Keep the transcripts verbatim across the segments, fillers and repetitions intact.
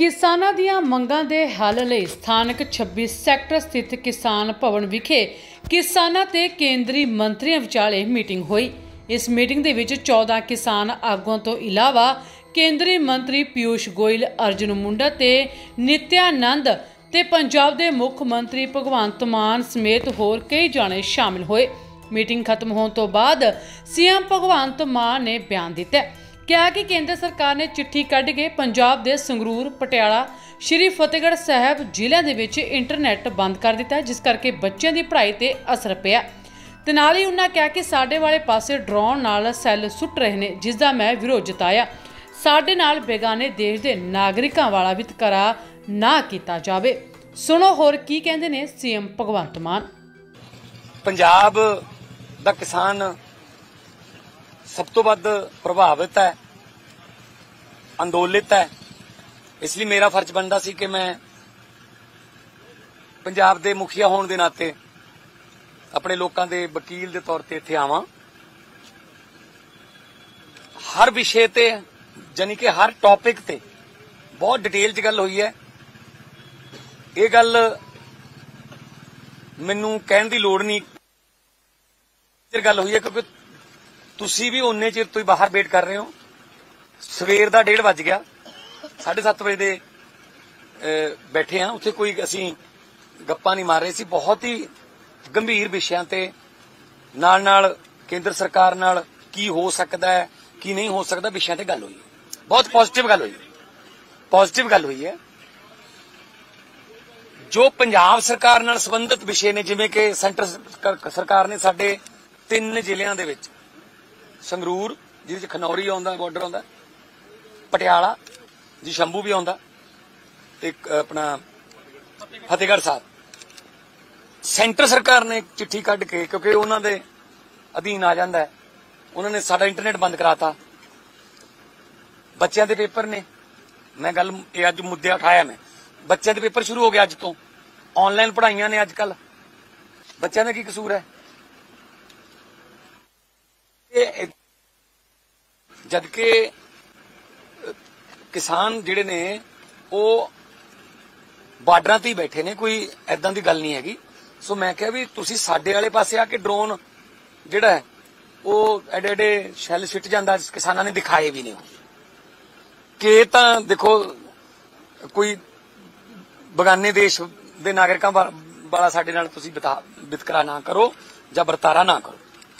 किसानां दीआं मंगां दे हल लई स्थानक छब्बी सैक्टर स्थित किसान भवन विखे किसानां ते केंद्री मंत्रियों विचाले मीटिंग हुई। इस मीटिंग दे विच चौदह किसान आगुआं तो इलावा केंद्री मंत्री पीयूष गोयल, अर्जुन मुंडा ते नित्यानंद ते पंजाब दे मुख मंत्री भगवंत मान समेत होर कई जाने शामिल होए। मीटिंग खत्म होने तो बाद सीएम भगवंत मान ने बयान दिता, कहा कि केंद्र सरकार ने चिट्ठी कढ़ के पंजाब दे संगरूर, पटियाला, श्री फतेहगढ़ साहब जिलों के विच इंटरनेट बंद कर दिता, जिस करके बच्चों की पढ़ाई ते असर पिया। ते नाल ही उन्होंने कहा कि साडे वाले पासे ड्रोन नाल सैल सुट रहे ने, जिसका मैं विरोध जताया। साडे नाल बेगाने देश के नागरिकों वाला वितकरा ना किया जावे। सुनो होर की कहंदे ने सीएम भगवंत मान। पंजाब दा किसान सब तो वध प्रभावित है, अंदोलित है, इसलिए मेरा फर्ज बनता सी कि मैं पंजाब दे मुखिया होने के नाते अपने लोगों के वकील के तौर पर इत्थे आवां। हर विषय ते यानी कि हर टॉपिक ते बहुत डिटेल च गल हुई है। ये गल मैनू कहने की लोड़ नहीं, गल हुई है क्योंकि तुसी भी उन्ने चिर तो ही बाहर वेट कर रहे हो। सवेर का डेढ़ बज गया, साढ़े सत्त बजे दे बैठे हाँ, उत्थे कोई असी गप्पा नहीं मार रहे सी। बहुत ही गंभीर विषयों ते नाल नाल केंद्र सरकार नाल की हो सकता है, की नहीं हो सकता, विषयों ते गल हुई। बहुत पॉजिटिव गल हुई, पॉजिटिव गल हुई है। जो पंजाब सरकार नाल संबंधित विषय ने, जिवें कि सेंटर सरकार ने साडे तीन जिलियां दे विच संगरूर जिहदे खनौरी आउंदा बॉर्डर आउंदा, पटियाला जी शंभू भी आउंदा, एक अपना फतेहगढ़ साहब, सेंटर सरकार ने चिट्ठी कढ़ के, क्योंकि उन्हां दे अधीन आ जांदा है, उन्होंने साडा इंटरनेट बंद कराता। बच्चों के पेपर ने, मैं गल अज मुद्दे उठाया, मैं बच्चों के पेपर शुरू हो गए अज तो, ऑनलाइन पढ़ाइयां ने अजकल, बच्चों का की कसूर है? जबकि किसान जिहड़े ने वो बार्डरां ते ही बैठे ने, कोई ऐदां दी गल नहीं हैगी। सो मैं कहा भी तुसीं साडे वाले पासे आके ड्रोन जिहड़ा है वो एडे एडे शैल सिट जांदा, किसानां ने दिखाए भी नहीं कि तां देखो कोई बगाने देश दे नागरिकां वाला साडे नाल तुसीं वितकरा ना करो जां बरतारा ना करो।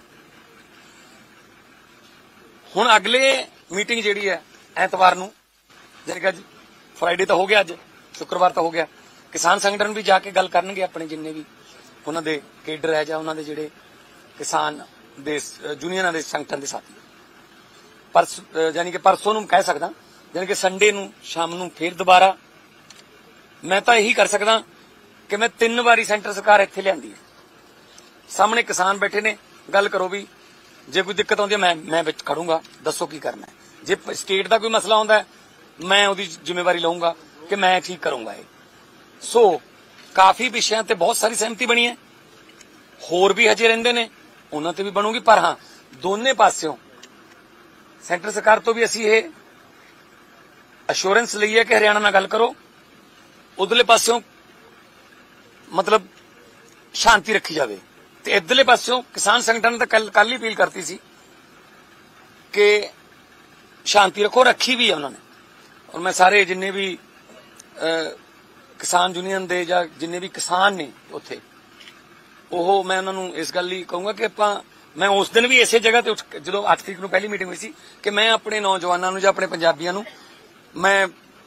हुण अगले मीटिंग जिहड़ी है ऐतवार नूं, जानी कि अज फ्राइडे तो हो गया, अज शुक्रवार तो हो गया, किसान संगठन भी जाके गल करनगे अपने जिन्ने भी उन्हां दे केडर है जां उन्हां दे जिहड़े किसान दे यूनियनां दे संगठन दे साथी। परस यानी कि परसों नूं कह सकदा, यानी कि संडे नूं शाम नूं फिर दोबारा मैं तो यही कर सकदा कि मैं तीन बारी सेंटर सरकार इत्थे लिआंदी है, सामने किसान बैठे ने, गल करो भी जे कोई दिक्कत आउंदी है मैं मैं विच खड़ूंगा, दसो की करना है। जे स्टेट का कोई मसला आउंदा है मैं उहदी जिम्मेवारी लऊंगा कि मैं ठीक करूंगा। ये सो काफी विषयों ते बहुत सारी सहमति बनी है, होर भी हजे रहिंदे ने, उन्हां ते भी बनूगी। पर हाँ, दोने पास्यों सेंटर सरकार तो भी असीं ये अश्योरेंस लई है कि हरियाणा नाल गल करो, उधरले पास्यों मतलब शांति रखी जाए। ते इधरले पास्यों किसान संगठन ने कल कल ही अपील करती सी कि शांति रखो, रखी भी है उन्होंने। और मैं सारे जिन्ने भी आ, किसान यूनियन दे या जिन्ने भी किसान ने उत्थे, ओह मैं उन्होंने इस गल ही कहूंगा कि आपां, मैं उस दिन भी इसे जगह ते जो अठ तरीक नूं पहली मीटिंग हुई सी कि मैं अपने नौजवानों नूं जां अपने पंजाबियां नूं मैं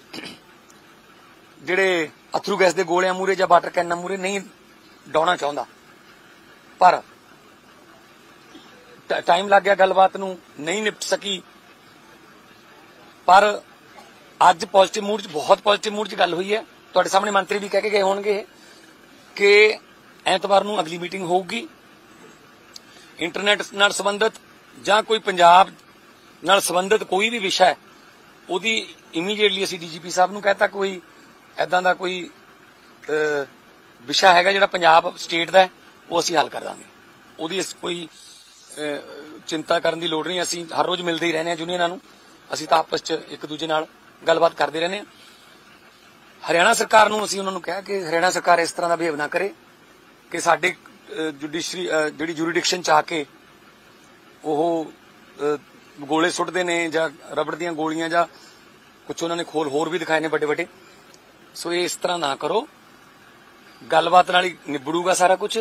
जिहड़े अथरू गैस दे गोलियां मूहरे जां वाटर कैनां मूहरे नहीं डाउणा चाहुंदा, पर टाइम लग गया, गलबात नूं नहीं निपट सकी। पर अज पॉजिटिव मूड च, बहुत पॉजिटिव मूड च गल हुई है। तुहाडे सामने मंत्री भी कह के गए होणगे कि ऐतवार नूं अगली मीटिंग होगी, इंटरनेट नाल संबंधित जां कोई पंजाब नाल संबंधित कोई भी विषय उहदी इमीडिएटली असीं डीजीपी साहब नूं कहता कोई ऐदां दा कोई विषय हैगा जिहड़ा पंजाब स्टेट दा है वो असीं हल कर दांगे। उहदी कोई चिंता करन दी लोड़ नहीं, असीं हर रोज मिलदे ही रहने यूनियनां नूं, असीं तां आपस च एक दूजे नाल गलबात करते रहने। ਹਰਿਆਣਾ ਸਰਕਾਰ ਨੂੰ ਅਸੀਂ ਉਹਨਾਂ ਨੂੰ ਕਿਹਾ ਕਿ ਹਰਿਆਣਾ ਸਰਕਾਰ ਇਸ ਤਰ੍ਹਾਂ ਦਾ ਬਿਹੇਵ ਨਾ ਕਰੇ ਕਿ ਸਾਡੇ ਜੁਡੀਸ਼ਰੀ ਜਿਹੜੀ ਜੁਰੀਡਿਕਸ਼ਨ ਚ ਆ ਕੇ ਉਹ ਗੋਲੇ ਸੁੱਟਦੇ ਨੇ ਜਾਂ ਰਬੜ ਦੀਆਂ ਗੋਲੀਆਂ ਜਾਂ ਕੁਝ ਉਹਨਾਂ ਨੇ ਖੋਲ ਹੋਰ ਵੀ ਦਿਖਾਏ ਨੇ ਵੱਡੇ ਵੱਡੇ। ਸੋ ਇਹ ਇਸ ਤਰ੍ਹਾਂ ਨਾ ਕਰੋ, ਗੱਲਬਾਤ ਨਾਲ ਹੀ ਨਿਬੜੂਗਾ ਸਾਰਾ ਕੁਝ।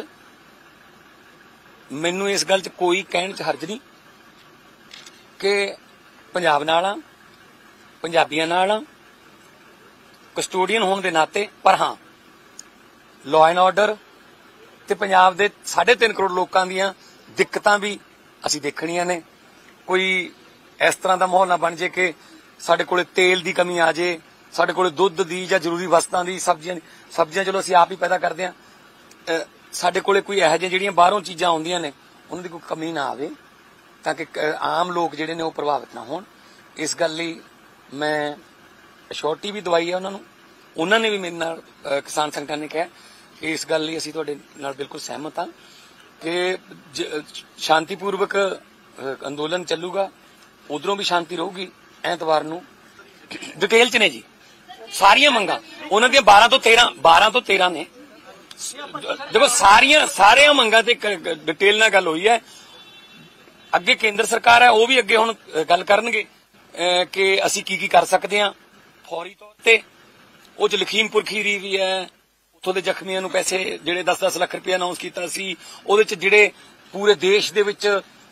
ਮੈਨੂੰ ਇਸ ਗੱਲ 'ਚ ਕੋਈ ਕਹਿਣ 'ਚ ਹਰਜ ਨਹੀਂ ਕਿ ਪੰਜਾਬ ਨਾਲ ਆ, ਪੰਜਾਬੀਆਂ ਨਾਲ ਆ, ਕਸਟੋਡੀਅਨ ਹੋਣ ਦੇ ਨਾਤੇ। ਪਰ ਹਾਂ, ਲਾਅ ਐਂਡ ਆਰਡਰ ਤੇ ਪੰਜਾਬ ਦੇ ਸਾਢੇ ਤਿੰਨ ਕਰੋੜ ਲੋਕਾਂ ਦੀਆਂ ਦਿੱਕਤਾਂ ਵੀ ਅਸੀਂ ਦੇਖਣੀਆਂ ਨੇ। ਕੋਈ ਇਸ ਤਰ੍ਹਾਂ ਦਾ ਮਾਹੌਲ ਨਾ ਬਣ ਜੇ ਕਿ ਸਾਡੇ ਕੋਲੇ ਤੇਲ ਦੀ ਕਮੀ ਆ ਜੇ, ਸਾਡੇ ਕੋਲੇ ਦੁੱਧ ਦੀ ਜਾਂ ਜ਼ਰੂਰੀ ਵਸਤਾਂ ਦੀ, ਸਬਜ਼ੀਆਂ ਸਬਜ਼ੀਆਂ ਚਲੋ ਅਸੀਂ ਆਪ ਹੀ ਪੈਦਾ ਕਰਦੇ ਹਾਂ, ਸਾਡੇ ਕੋਲੇ ਕੋਈ ਇਹੋ ਜਿਹੀਆਂ ਜਿਹੜੀਆਂ ਬਾਹਰੋਂ ਚੀਜ਼ਾਂ ਆਉਂਦੀਆਂ ਨੇ ਉਹਨਾਂ ਦੀ ਕੋਈ ਕਮੀ ਨਾ ਆਵੇ, ਤਾਂ ਕਿ ਆਮ ਲੋਕ ਜਿਹੜੇ ਨੇ ਉਹ ਪ੍ਰਭਾਵਿਤ ਨਾ ਹੋਣ। ਇਸ ਗੱਲ ਲਈ ਮੈਂ ਅਸ਼ੋਰਟੀ ਵੀ ਦਵਾਈ ਹੈ ਉਹਨਾਂ ਨੂੰ। ਉਹਨਾਂ ਨੇ ਵੀ ਮੇਰੇ ਨਾਲ, ਕਿਸਾਨ ਸੰਗਠਨ ਨੇ ਕਿਹਾ ਕਿ ਇਸ ਗੱਲ ਲਈ ਅਸੀਂ ਤੁਹਾਡੇ ਨਾਲ ਬਿਲਕੁਲ ਸਹਿਮਤ ਹਾਂ ਕਿ ਸ਼ਾਂਤੀਪੂਰਵਕ ਅੰਦੋਲਨ ਚੱਲੂਗਾ, ਉਧਰੋਂ ਵੀ ਸ਼ਾਂਤੀ ਰਹੂਗੀ। ਐਤਵਾਰ ਨੂੰ ਡਿਟੇਲ ਚ ਨੇ ਜੀ ਸਾਰੀਆਂ ਮੰਗਾਂ ਉਹਨਾਂ ਦੀਆਂ ਬਾਰਾਂ ਤੋਂ ਤੇਰਾਂ ਬਾਰਾਂ ਤੋਂ ਤੇਰਾਂ ਨੇ। ਦੇਖੋ ਸਾਰੀਆਂ ਸਾਰੀਆਂ ਮੰਗਾਂ ਤੇ ਡਿਟੇਲ ਨਾਲ ਗੱਲ ਹੋਈ ਹੈ। ਅੱਗੇ ਕੇਂਦਰ ਸਰਕਾਰ ਹੈ, ਉਹ ਵੀ ਅੱਗੇ ਹੁਣ ਗੱਲ ਕਰਨਗੇ ਕਿ ਅਸੀਂ ਕੀ ਕੀ ਕਰ ਸਕਦੇ ਹਾਂ ਫੌਰੀ ਤੌਰ ਤੇ। ਉਹ ਚ ਲਖੀਮਪੁਰ ਖੀਰੀ ਵੀ ਹੈ, ਉੱਥੋਂ ਦੇ ਜ਼ਖਮੀਆਂ ਨੂੰ ਪੈਸੇ ਜਿਹੜੇ ਦਸ ਦਸ ਲੱਖ ਰੁਪਇਆ ਅਨਾਉਂਸ ਕੀਤਾ ਸੀ। ਉਹਦੇ ਚ ਜਿਹੜੇ ਪੂਰੇ ਦੇਸ਼ ਦੇ ਵਿੱਚ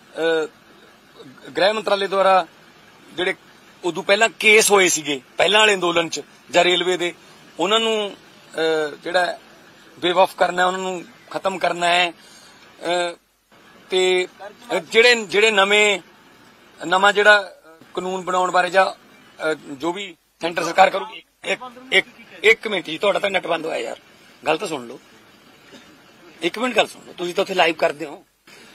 ਗ੍ਰਹਿ ਮੰਤਰਾਲੇ ਦੁਆਰਾ ਜਿਹੜੇ ਉਦੋਂ ਪਹਿਲਾਂ ਕੇਸ ਹੋਏ ਸੀਗੇ ਪਹਿਲਾਂ ਵਾਲੇ ਅੰਦੋਲਨ ਚ ਜਾਂ ਰੇਲਵੇ ਦੇ, ਉਹਨਾਂ ਨੂੰ ਜਿਹੜਾ ਬੇਵਕਫ ਕਰਨਾ, ਉਹਨਾਂ ਨੂੰ ਖਤਮ ਕਰਨਾ ਹੈ। ਤੇ ਜਿਹੜੇ ਜਿਹੜੇ ਨਵੇਂ ਨਵਾਂ ਜਿਹੜਾ ਕਾਨੂੰਨ ਬਣਾਉਣ ਬਾਰੇ ਜਾਂ ਜੋ ਵੀ ਸੈਂਟਰ ਸਰਕਾਰ ਕਰੂਗੀ। ਇੱਕ ਇੱਕ ਮਿੰਟ ਜੀ, ਤੁਹਾਡਾ ਤਾਂ ਨੈਟ ਬੰਦ ਹੋਇਆ ਯਾਰ, ਗੱਲ ਤਾਂ ਸੁਣ ਲਓ। ਇੱਕ ਮਿੰਟ ਗੱਲ ਸੁਣ ਲਓ, ਤੁਸੀਂ ਤਾਂ ਉੱਥੇ ਲਾਈਵ ਕਰਦੇ ਹੋ।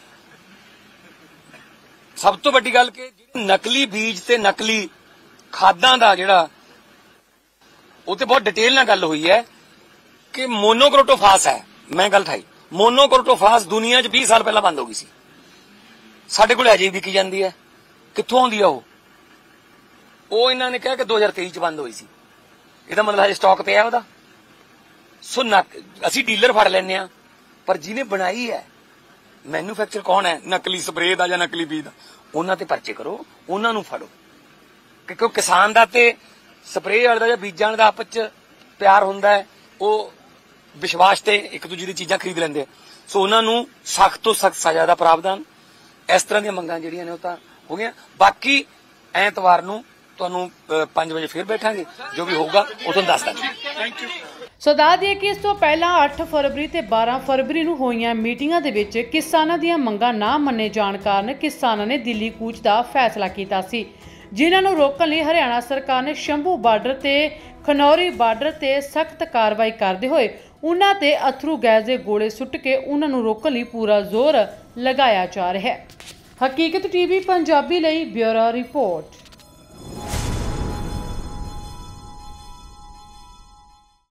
ਸਭ ਤੋਂ ਵੱਡੀ ਗੱਲ ਕਿ ਨਕਲੀ ਬੀਜ ਤੇ ਨਕਲੀ ਖਾਦਾਂ ਦਾ ਜਿਹੜਾ ਉਹ ਤੇ ਬਹੁਤ ਡਿਟੇਲ ਨਾਲ ਗੱਲ ਹੋਈ ਹੈ ਕਿ ਮੋਨੋਕ੍ਰੋਟੋਫਾਸ ਹੈ। ਮੈਂ ਗੱਲ ਠਾਈ, ਮੋਨੋਕ੍ਰੋਟੋਫਾਸ ਦੁਨੀਆ 'ਚ ਵੀਹ ਸਾਲ ਪਹਿਲਾਂ ਬੰਦ ਹੋ ਗਈ ਸੀ, ਸਾਡੇ ਕੋਲ ਅਜੇ ਵੀ ਵਿਕੀ ਜਾਂਦੀ ਹੈ। ਕਿੱਥੋਂ ਆਉਂਦੀ ਆ ਉਹ? ਉਹ ਇਹਨਾਂ ਨੇ ਕਿਹਾ ਕਿ ਦੋ ਹਜ਼ਾਰ ਤੇਈ 'ਚ ਬੰਦ ਹੋਈ ਸੀ। ਇਹਦਾ ਮਤਲਬ ਹਜੇ ਸਟਾਕ ਪਿਆ ਉਹਦਾ। ਸੋ ਅਸੀਂ ਡੀਲਰ ਫੜ ਲੈਂਦੇ ਹਾਂ, ਪਰ ਜਿਹਨੇ ਬਣਾਈ ਹੈ, ਮੈਨੂਫੈਕਚਰ ਕੌਣ ਹੈ ਨਕਲੀ ਸਪਰੇਅ ਦਾ ਜਾਂ ਨਕਲੀ ਬੀਜ ਦਾ, ਉਹਨਾਂ ਤੇ ਪਰਚੇ ਕਰੋ, ਉਹਨਾਂ ਨੂੰ ਫੜੋ। ਕਿਉਂਕਿ ਕਿਸਾਨ ਦਾ ਤੇ ਸਪਰੇਅ ਵਾਲੇ ਦਾ ਜਾਂ ਬੀਜਾਂ ਵਾਲੇ ਦਾ ਆਪਸ ਚ ਪਿਆਰ ਹੁੰਦਾ ਹੈ, ਉਹ ਵਿਸ਼ਵਾਸ ਤੇ ਇੱਕ ਦੂਜੇ ਦੀ ਚੀਜ਼ਾਂ ਖਰੀਦ ਲੈਂਦੇ ਆ। ਸੋ ਉਹਨਾਂ ਨੂੰ ਸਖਤ ਤੋਂ ਸਖਤ ਸਜ਼ਾ ਦਾ ਪ੍ਰਾਵਧਾਨ। ਇਸ ਤਰ੍ਹਾਂ ਦੀਆਂ ਮੰਗਾਂ ਜਿਹੜੀਆਂ ਨੇ ਉਹ ਤਾਂ ਹੋ ਗਈਆਂ। ਬਾਕੀ ਐਤਵਾਰ ਨੂੰ ਤੁਹਾਨੂੰ ਪੰਜ ਵਜੇ ਫਿਰ ਬੈਠਾਂਗੇ, ਜੋ ਵੀ ਹੋਊਗਾ ਉਹ ਤੁਹਾਨੂੰ ਦੱਸ ਦਾਂਗੇ। Thank you. ਸੋ ਦੱਸ ਦਈਏ ਕਿ ਇਸ ਤੋਂ ਪਹਿਲਾਂ ਅੱਠ ਫਰਵਰੀ ਤੇ ਬਾਰਾਂ ਫਰਵਰੀ ਨੂੰ ਹੋਈਆਂ ਮੀਟਿੰਗਾਂ ਦੇ ਵਿੱਚ ਕਿਸਾਨਾਂ ਦੀਆਂ ਮੰਗਾਂ ਨਾ ਮੰਨੇ ਜਾਣ ਕਾਰਨ ਕਿਸਾਨਾਂ ਨੇ ਦਿੱਲੀ ਕੂਚ ਦਾ ਫੈਸਲਾ ਕੀਤਾ ਸੀ, ਜਿਨ੍ਹਾਂ ਨੂੰ ਰੋਕਣ ਲਈ ਹਰਿਆਣਾ ਸਰਕਾਰ ਨੇ ਸ਼ੰਭੂ ਬਾਰਡਰ ਤੇ ਖਨੌਰੀ ਬਾਰਡਰ ਤੇ ਸਖਤ ਕਾਰਵਾਈ ਕਰਦੇ ਹੋਏ ਉਹਨਾਂ ਤੇ ਅਥਰੂ ਗੈਸ ਦੇ ਗੋਲੇ ਸੁੱਟ ਕੇ ਉਹਨਾਂ ਨੂੰ ਰੋਕਣ ਲਈ ਪੂਰਾ ਜ਼ੋਰ ਲਗਾਇਆ ਜਾ ਰਿਹਾ ਹੈ। ਹਕੀਕਤ ਟੀਵੀ ਪੰਜਾਬੀ ਲਈ ਬਿਊਰੋ ਰਿਪੋਰਟ।